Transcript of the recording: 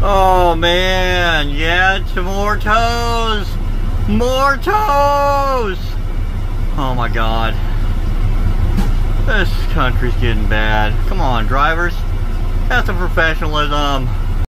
Oh man, yeah, some more tows! More tows! Oh my god. This country's getting bad. Come on, drivers. Have some professionalism.